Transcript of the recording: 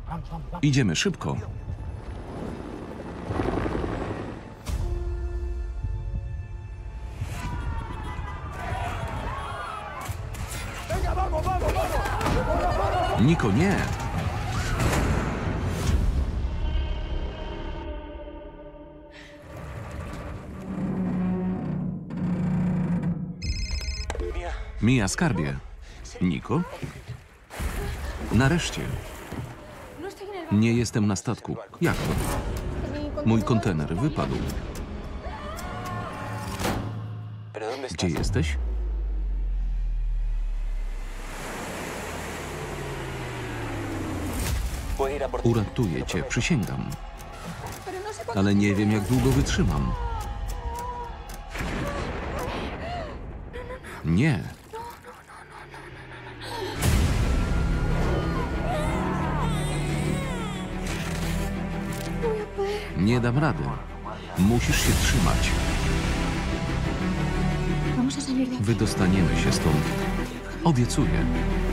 Idziemy szybko. Niko, nie! Mia, skarbie. Niko? Nareszcie. Nie jestem na statku. Jak to? Mój kontener wypadł. Gdzie jesteś? Uratuję cię, przysięgam. Ale nie wiem, jak długo wytrzymam. Nie. Nie dam rady. Musisz się trzymać. Wydostaniemy się stąd. Obiecuję.